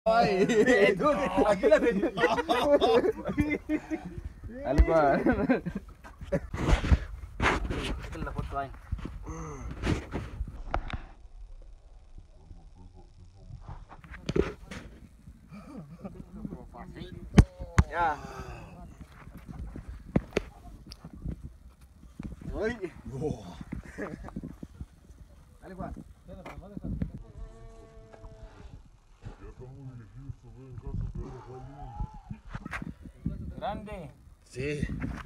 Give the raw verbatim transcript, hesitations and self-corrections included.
Ay, aquí la tengo. Dale, pa. Esta es la foto ahí. Ya. Uy. Dale, pa. Grande. Sí.